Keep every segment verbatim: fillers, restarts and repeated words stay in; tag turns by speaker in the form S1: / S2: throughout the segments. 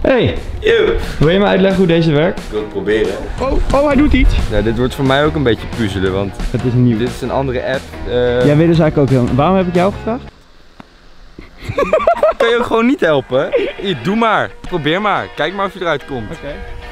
S1: Hey,
S2: Yo.
S1: Wil je me uitleggen hoe deze werkt?
S2: Ik wil het proberen.
S1: Oh, oh, hij doet iets.
S2: Nou, dit wordt voor mij ook een beetje puzzelen, want
S1: Het is nieuw.
S2: dit is een andere app. Uh...
S1: Jij weet dus eigenlijk ook heel... Waarom heb ik jou gevraagd?
S2: Kan je ook gewoon niet helpen? Hier, doe maar. Probeer maar. Kijk maar of je eruit komt.
S1: Oké. Okay.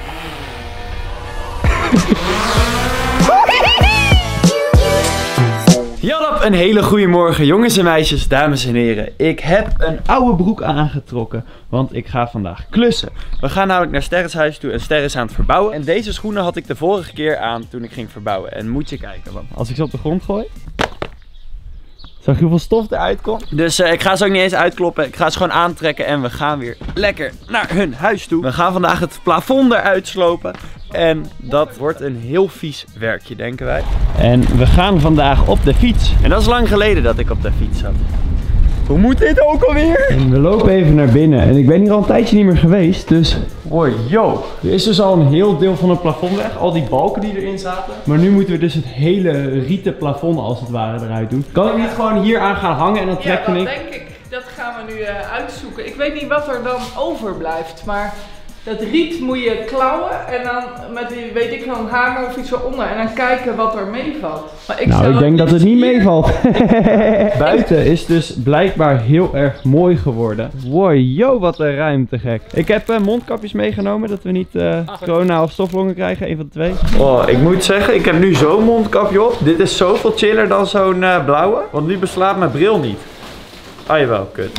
S1: Jallap, een hele goede morgen jongens en meisjes, dames en heren. Ik heb een oude broek aangetrokken, want ik ga vandaag klussen. We gaan namelijk naar Sterres huis toe en Sterres is aan het verbouwen. En deze schoenen had ik de vorige keer aan toen ik ging verbouwen. En moet je kijken, want als ik ze op de grond gooi... Zag je hoeveel stof eruit komt? Dus uh, ik ga ze ook niet eens uitkloppen. Ik ga ze gewoon aantrekken en we gaan weer lekker naar hun huis toe. We gaan vandaag het plafond eruit slopen. En dat wordt een heel vies werkje, denken wij. En we gaan vandaag op de fiets. En dat is lang geleden dat ik op de fiets zat. Hoe moet dit ook alweer? En we lopen even naar binnen. En ik ben hier al een tijdje niet meer geweest. Dus, hoi, yo. Er is dus al een heel deel van het plafond weg. Al die balken die erin zaten. Maar nu moeten we dus het hele rieten plafond als het ware eruit doen. Kan ik niet gewoon hier aan gaan hangen en dan trekken
S3: ja,
S1: ik?
S3: dat denk ik. Dat gaan we nu uh, uitzoeken. Ik weet niet wat er dan overblijft. Maar dat riet moet je klauwen en dan met die, weet ik wel, een hamer of iets eronder en dan kijken wat er meevalt. Maar ik
S1: nou, ik denk dat het niet
S3: hier...
S1: meevalt. Buiten is dus blijkbaar heel erg mooi geworden. Wow, yo, wat een ruimte gek. Ik heb uh, mondkapjes meegenomen, dat we niet uh, corona of stoflongen krijgen, een van de twee. Oh, ik moet zeggen, ik heb nu zo'n mondkapje op. Dit is zoveel chiller dan zo'n uh, blauwe, want nu beslaat mijn bril niet. Ah, jawel, kut.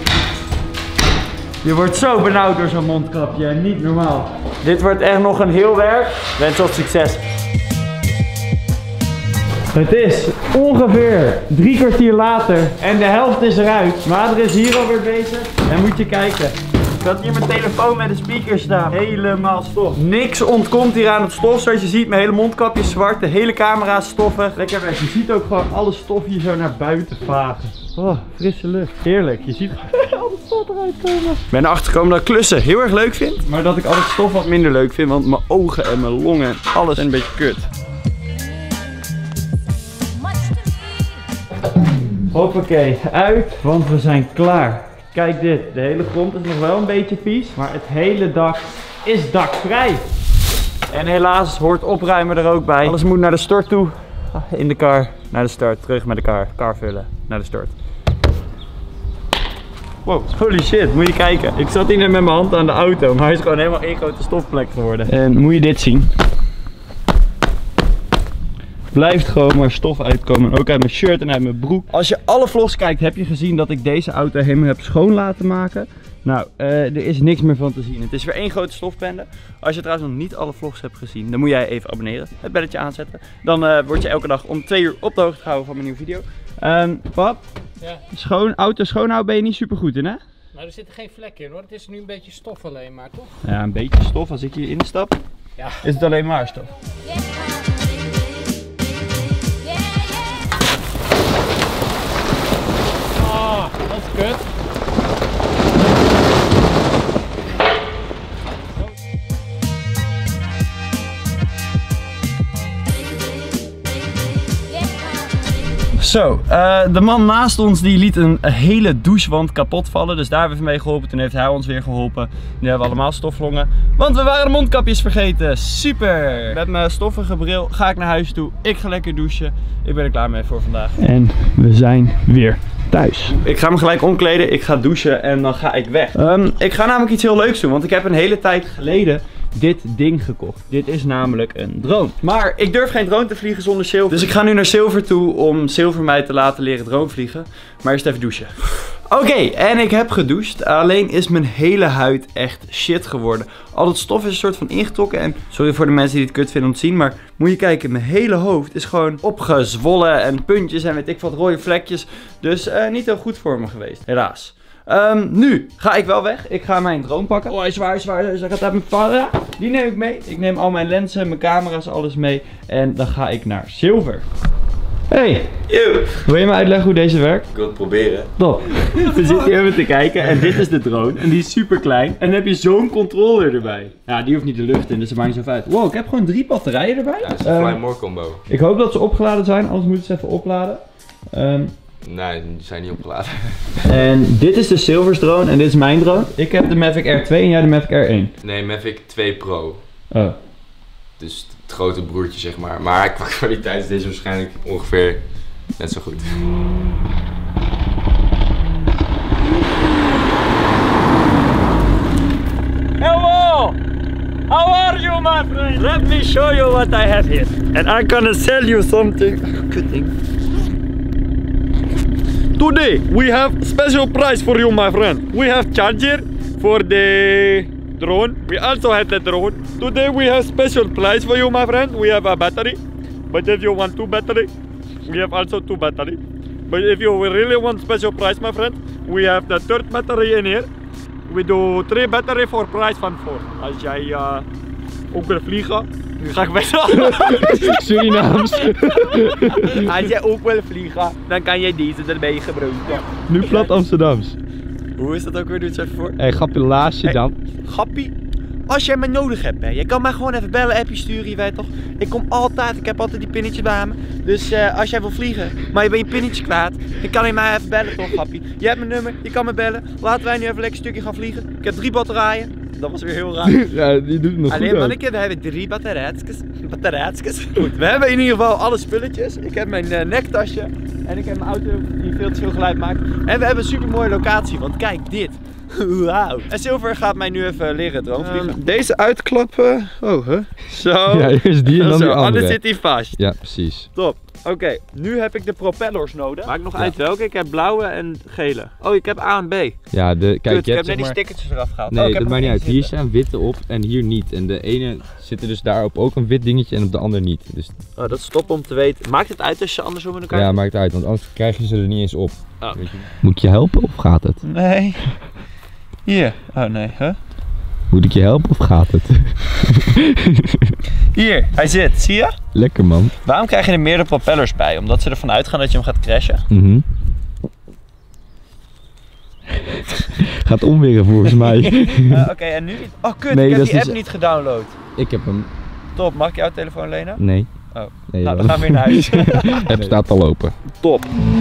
S1: Je wordt zo benauwd door zo'n mondkapje, niet normaal. Dit wordt echt nog een heel werk. Wens tot succes. Het is ongeveer drie kwartier later en de helft is eruit. Mader is hier alweer bezig en moet je kijken. Ik had hier mijn telefoon met de speaker staan. Helemaal stof. Niks ontkomt hier aan het stof. Zoals je ziet, mijn hele mondkapje is zwart. De hele camera is stoffig. Lekker weg. Je ziet ook gewoon alle stof hier zo naar buiten vagen. Oh, frisse lucht. Heerlijk. Je ziet al het stof eruit komen. Ik ben erachter gekomen dat ik klussen heel erg leuk vind. Maar dat ik al het stof wat minder leuk vind. Want mijn ogen en mijn longen en alles zijn een beetje kut. Hoppakee. Uit. Want we zijn klaar. Kijk dit, de hele grond is nog wel een beetje vies, maar het hele dak is dakvrij. En helaas hoort opruimen er ook bij. Alles moet naar de stort toe. In de kar, naar de start, terug met de kar. Kar vullen, naar de stort. Wow, holy shit, moet je kijken. Ik zat hier net met mijn hand aan de auto, maar hij is gewoon helemaal één grote stofplek geworden. En moet je dit zien. Blijft gewoon maar stof uitkomen. Ook uit mijn shirt en uit mijn broek. Als je alle vlogs kijkt, heb je gezien dat ik deze auto helemaal heb schoon laten maken. Nou, uh, er is niks meer van te zien. Het is weer één grote stofbende. Als je trouwens nog niet alle vlogs hebt gezien, dan moet jij even abonneren. Het belletje aanzetten. Dan uh, word je elke dag om twee uur op de hoogte gehouden van mijn nieuwe video. Um, pap,
S4: ja.
S1: Schoon, auto schoonhouden ben je niet super goed in, hè?
S4: Nou, er zitten geen vlekken in hoor. Het is nu een beetje stof alleen maar, toch?
S1: Ja, een beetje stof. Als ik hier instap,
S4: ja.
S1: Is het alleen maar stof.
S4: Ah, dat is kut.
S1: Zo, uh, de man naast ons die liet een hele douchewand kapot vallen. Dus daar hebben we mee geholpen. Toen heeft hij ons weer geholpen. Nu hebben we allemaal stoflongen. Want we waren de mondkapjes vergeten. Super! Met mijn stoffige bril ga ik naar huis toe. Ik ga lekker douchen. Ik ben er klaar mee voor vandaag. En we zijn weer thuis. Ik ga me gelijk omkleden. Ik ga douchen en dan ga ik weg. Um, ik ga namelijk iets heel leuks doen. Want ik heb een hele tijd geleden dit ding gekocht. Dit is namelijk een drone. Maar ik durf geen drone te vliegen zonder Silver. Dus ik ga nu naar Silver toe om Silver mij te laten leren drone vliegen. Maar eerst even douchen. Oké, okay, en ik heb gedoucht. Alleen is mijn hele huid echt shit geworden. Al het stof is een soort van ingetrokken. En sorry voor de mensen die het kut vinden om te zien. Maar moet je kijken, mijn hele hoofd is gewoon opgezwollen. En puntjes en weet ik wat rode vlekjes. Dus uh, niet heel goed voor me geweest. Helaas. Um, nu ga ik wel weg. Ik ga mijn drone pakken. Oh, hij is zwaar, hij is zwaar. Hij gaat uit mijn vader. Die neem ik mee. Ik neem al mijn lenzen, mijn camera's, alles mee. En dan ga ik naar Silver. Hey.
S2: Yo.
S1: Wil je me uitleggen hoe deze werkt?
S2: Ik wil het proberen.
S1: Top. We zitten hier even te kijken en dit is de drone. En die is super klein. En dan heb je zo'n controller erbij. Ja, die hoeft niet de lucht in, dus dat maakt niet zo uit. Wow, ik heb gewoon drie batterijen erbij.
S2: Ja, dat is een
S1: um,
S2: Fly More combo.
S1: Ik hoop dat ze opgeladen zijn, anders moeten ze even opladen. Um,
S2: Nee, die zijn niet opgeladen.
S1: En dit is de Silvers drone en dit is mijn drone. Ik heb de Mavic R twee en jij de Mavic R één.
S2: Nee, Mavic twee Pro.
S1: Oh.
S2: Dus het grote broertje zeg maar. Maar qua kwaliteit is deze waarschijnlijk ongeveer net zo goed.
S1: Hello! How are you, my friend? Let me show you what I have here. And I'm gonna sell you something. Good thing. Today we have special price for you, my friend. We have charger for the drone. We also have the drone. Today we have special price for you, my friend. We have a battery. But if you want two battery, we have also two battery. But if you really want special price, my friend, we have the third battery in here. We do three battery for price van four. Als jij uh, ook wil vliegen, nu ga ik weg.
S5: Surinaams.
S1: Als jij ook wil vliegen, dan kan jij deze erbij gebruiken.
S5: Nu plat Amsterdams.
S1: Hoe is dat ook weer? Doe het eens even voor.
S5: Hé, hey, grappie laasje dan.
S1: Gappie, als jij me nodig hebt, hè, je kan mij gewoon even bellen, appje sturen, je weet toch. Ik kom altijd, ik heb altijd die pinnetjes bij me. Dus uh, als jij wil vliegen, maar je bent je pinnetje kwijt, dan kan je mij even bellen toch, Gappie. Je hebt mijn nummer, je kan me bellen. Laten wij nu even een lekker stukje gaan vliegen. Ik heb drie batterijen. Dat was weer heel raar.
S5: Ja, die doet het nog
S1: Alleen
S5: goed ook.
S1: manneke, we hebben drie batterijtjes. Batterijtjes. Goed, we hebben in ieder geval alle spulletjes. Ik heb mijn uh, nektasje. En ik heb mijn auto die veel te veel geluid maakt. En we hebben een super mooie locatie, want kijk dit. Wauw. En Silver gaat mij nu even leren dronevliegen. Um, deze uitklappen. Oh, huh? Zo.
S5: Ja, eerst die en dan
S1: Zo,
S5: die andere.
S1: anders zit hij vast.
S5: Ja, precies.
S1: Top. Oké, okay, nu heb ik de propellers nodig. Maakt nog ja. uit welke. Ik heb blauwe en gele. Oh, ik heb A en B.
S5: Ja, de, kijk,
S1: Kut,
S5: je
S1: ik heb
S5: hebt,
S1: net
S5: zeg
S1: die
S5: maar...
S1: stickertjes eraf gehaald.
S5: Nee,
S1: oh,
S5: dat maakt niet uit. Hier staan witte op en hier niet. En de ene zit er dus daarop ook een wit dingetje en op de ander niet. Dus...
S1: Oh, dat is top om te weten. Maakt het uit als je andersom in elkaar...
S5: Ja, maakt uit, want anders krijg je ze er niet eens op.
S1: Oh.
S5: Moet ik je helpen of gaat het?
S1: Nee. Hier. Oh nee, huh?
S5: Moet ik je helpen of gaat het?
S1: Hier, hij zit. Zie je?
S5: Lekker man.
S1: Waarom krijg je er meerdere propellers bij? Omdat ze ervan uitgaan dat je hem gaat crashen?
S5: Mm-hmm. Gaat omweren volgens mij.
S1: uh, Oké, okay, en nu? Oh kut,
S5: nee,
S1: ik heb die
S5: dus...
S1: app niet gedownload.
S5: Ik heb hem.
S1: Top, mag ik jouw telefoon lenen?
S5: Nee.
S1: Oh.
S5: Nee,
S1: nou, dan gaan we weer naar huis.
S5: De app staat al open.
S1: Top.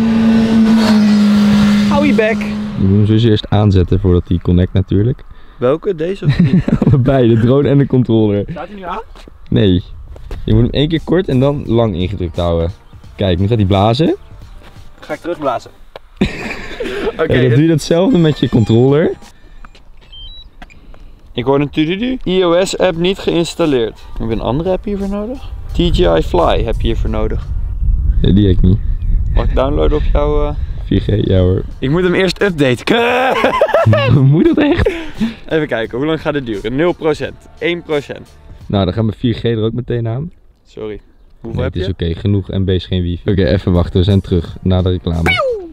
S1: Hou je bek.
S5: Je moet hem dus eerst aanzetten voordat hij connect natuurlijk.
S1: Welke? Deze of die?
S5: Allebei, de drone en de controller.
S1: Staat hij nu aan?
S5: Nee. Je moet hem één keer kort en dan lang ingedrukt houden. Kijk, nu gaat hij blazen.
S1: Ga ik terugblazen. Oké.
S5: Okay, dan doe je datzelfde met je controller.
S1: Ik hoor een tududu. iOS app niet geïnstalleerd. Heb je een andere app hiervoor nodig? T G I Fly heb je hiervoor nodig.
S5: Ja, die heb ik niet.
S1: Mag ik downloaden op jouw... Uh...
S5: vier G, ja hoor.
S1: Ik moet hem eerst updaten.
S5: Moet dat echt?
S1: Even kijken, hoe lang gaat het duren? nul procent. één procent.
S5: Nou, dan gaan mijn vier G er ook meteen aan.
S1: Sorry. Hoeveel
S5: Nee,
S1: heb
S5: het is
S1: je?
S5: oké, okay. Genoeg M B's, geen wifi. Oké, okay, even wachten, we zijn terug na de reclame.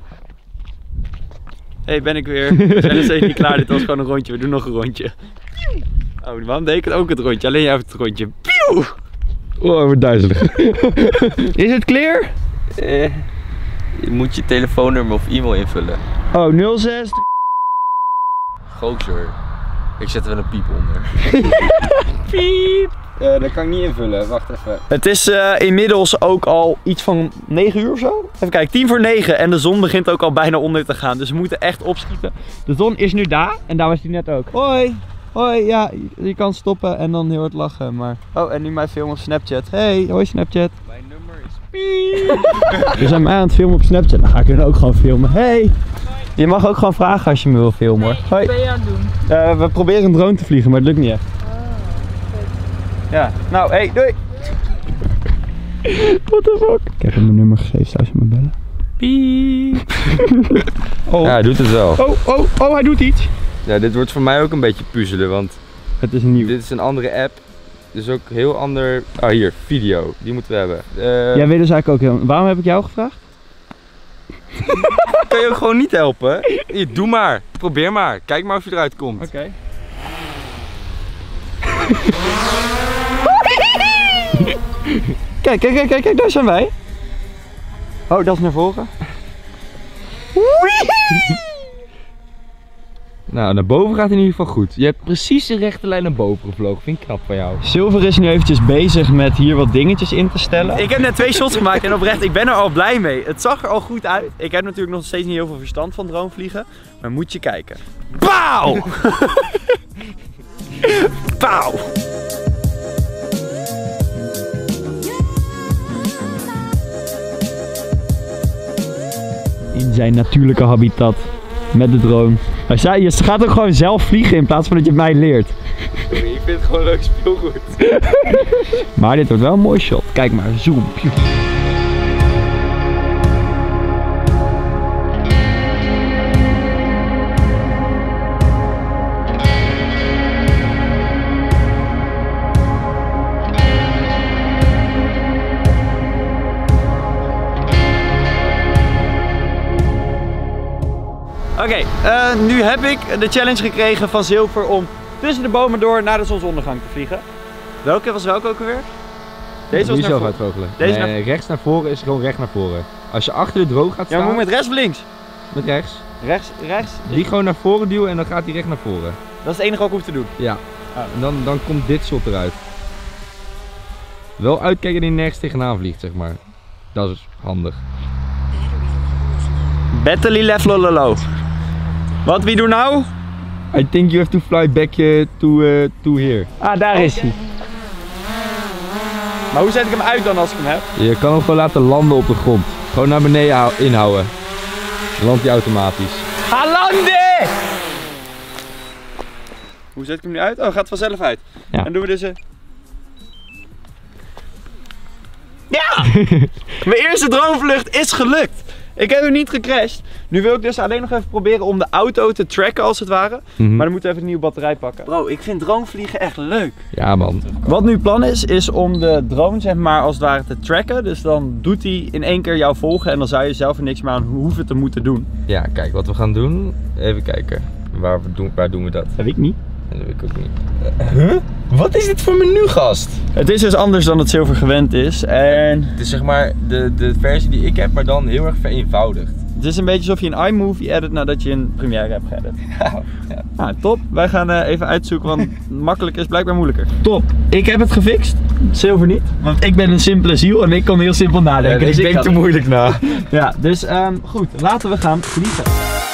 S1: Hé, hey, ben ik weer. We zijn nog steeds niet klaar, dit was gewoon een rondje. We doen nog een rondje. Oh, waarom deed ik het ook het rondje? Alleen jij hebt het rondje. Pieuw!
S5: Oh, wordt duizelig.
S1: Is het clear?
S2: Eh, je moet je telefoonnummer of e-mail invullen.
S1: Oh, nul zes.
S2: Gozer. Ik zet er wel een piep onder.
S1: Piep!
S5: Uh, dat kan ik niet invullen, wacht even.
S1: Het is uh, inmiddels ook al iets van negen uur of zo. Even kijken, tien voor negen en de zon begint ook al bijna onder te gaan. Dus we moeten echt opschieten. De zon is nu daar en daar was hij net ook. Hoi! Hoi, ja, je kan stoppen en dan heel hard lachen, maar... Oh, en nu mijn film op Snapchat. Hey, hoi Snapchat.
S2: Mijn nummer is
S1: Piep! We zijn mij aan het filmen op Snapchat, dan ga ik er ook gewoon filmen. Hey! Je mag ook gewoon vragen als je me wil filmen hoor. Hoi.
S3: Wat ben je aan het doen?
S1: Uh, we proberen een drone te vliegen, maar het lukt niet echt. Ja, nou, hey, doei! What the fuck? Ik heb hem mijn nummer gegeven, zou je me bellen? Piep! Oh.
S2: Ja, hij doet het wel.
S1: Oh, oh, oh, hij doet iets!
S2: Ja, dit wordt voor mij ook een beetje puzzelen, want
S1: het is nieuw.
S2: Dit is een andere app. Dus ook heel ander... Ah, hier, video. Die moeten we hebben. Uh...
S1: Jij weet dus eigenlijk ook heel... Waarom heb ik jou gevraagd?
S2: Kan je ook gewoon niet helpen? Hier, doe maar. Probeer maar. Kijk maar of je eruit komt.
S1: Oké. Okay. Kijk, kijk, kijk, kijk, kijk, daar zijn wij. Oh, dat is naar voren.
S5: Nou, naar boven gaat in ieder geval goed. Je hebt precies de rechte lijn naar boven gevlogen. Vind ik knap van jou.
S1: Silver is nu eventjes bezig met hier wat dingetjes in te stellen. Ik heb net twee shots gemaakt en oprecht, ik ben er al blij mee. Het zag er al goed uit. Ik heb natuurlijk nog steeds niet heel veel verstand van dronevliegen. Maar moet je kijken. Pauw! Pauw! In zijn natuurlijke habitat. Met de drone. Je gaat ook gewoon zelf vliegen in plaats van dat je mij leert.
S2: Sorry, ik vind het gewoon leuk speelgoed.
S1: Maar dit wordt wel een mooi shot. Kijk maar, zoom. Oké, okay, uh, nu heb ik de challenge gekregen van Silver om tussen de bomen door naar de zonsondergang te vliegen. Welke was welke ook alweer? Deze was
S5: niet
S1: naar
S5: zelf uitvogelen.
S1: Deze
S5: nee,
S1: naar...
S5: rechts naar voren is gewoon recht naar voren. Als je achter de droog gaat staan...
S1: Ja, maar moet met rechts of links?
S5: Met rechts.
S1: Rechts, rechts?
S5: Die gewoon naar voren duwen en dan gaat hij recht naar voren.
S1: Dat is het enige wat ik hoef te doen?
S5: Ja. Ah. En dan, dan komt dit shot eruit. Wel uitkijken dat hij nergens tegenaan vliegt, zeg maar. Dat is handig.
S1: Battery level low. Wat, wie doet nou?
S5: I think you have to fly back uh, to, uh, to here.
S1: Ah, daar is hij. Maar hoe zet ik hem uit dan als ik hem heb?
S5: Je kan hem gewoon laten landen op de grond. Gewoon naar beneden inhouden. Dan landt hij automatisch.
S1: Ga landen! Hoe zet ik hem nu uit? Oh, gaat vanzelf uit.
S5: Ja.
S1: En doen we dus een... Ja! Mijn eerste dronevlucht is gelukt. Ik heb hem niet gecrashed. Nu wil ik dus alleen nog even proberen om de auto te tracken als het ware.
S5: Mm-hmm.
S1: Maar dan moeten we even een nieuwe batterij pakken. Bro, ik vind dronevliegen echt leuk.
S5: Ja man.
S1: Wat nu het plan is, is om de drone zeg maar als het ware te tracken. Dus dan doet hij in één keer jou volgen en dan zou je zelf er niks meer aan hoeven te moeten doen.
S5: Ja, kijk wat we gaan doen. Even kijken. Waar, we doen, waar doen we dat?
S1: Dat weet ik niet.
S5: Dat weet ik ook niet. Huh? Wat is dit voor menu, gast?
S1: Het is dus anders dan het Silver gewend is. En
S5: Het is zeg maar de, de versie die ik heb, maar dan heel erg vereenvoudigd.
S1: het is een beetje alsof je een iMovie edit nadat je een Premiere hebt geëdit.
S5: Ja, ja.
S1: Nou, top. Wij gaan uh, even uitzoeken, want makkelijk is blijkbaar moeilijker. Top. Ik heb het gefixt. Silver niet. Want ik ben een simpele ziel en ik kan heel simpel nadenken.
S5: Ja,
S1: dus
S5: ik
S1: ik
S5: denk
S1: kan...
S5: te moeilijk na.
S1: Ja, dus um, goed. Laten we gaan vliegen.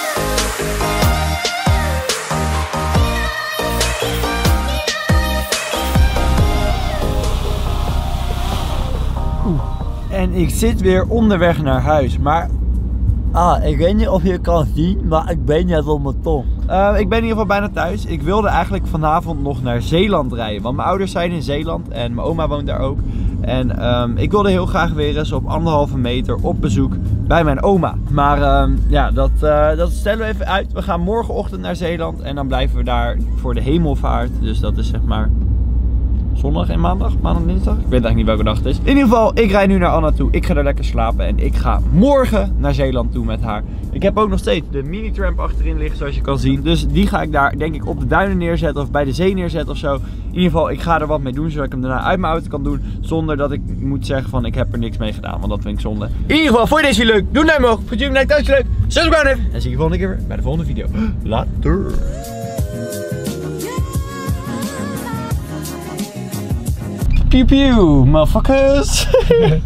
S1: En ik zit weer onderweg naar huis, maar... Ah, ik weet niet of je het kan zien, maar ik ben net op mijn tong. Uh, ik ben in ieder geval bijna thuis. Ik wilde eigenlijk vanavond nog naar Zeeland rijden, want mijn ouders zijn in Zeeland en mijn oma woont daar ook. En um, ik wilde heel graag weer eens op anderhalve meter op bezoek bij mijn oma. Maar um, ja, dat, uh, dat stellen we even uit. We gaan morgenochtend naar Zeeland en dan blijven we daar voor de hemelvaart. Dus dat is zeg maar... zondag en maandag, maandag en dinsdag. Ik weet eigenlijk niet welke dag het is. In ieder geval, ik rijd nu naar Anna toe. Ik ga daar lekker slapen en ik ga morgen naar Zeeland toe met haar. Ik heb ook nog steeds de mini-tramp achterin liggen, zoals je kan zien. Dus die ga ik daar, denk ik, op de duinen neerzetten of bij de zee neerzetten of zo. In ieder geval, ik ga er wat mee doen, zodat ik hem daarna uit mijn auto kan doen. Zonder dat ik moet zeggen van, ik heb er niks mee gedaan, want dat vind ik zonde. In ieder geval, vond je deze video leuk? Doe een duim omhoog. Vond je hem thuis leuk? Subscribe even. En zie je volgende keer weer bij de volgende video. Later. Pew pew, motherfuckers!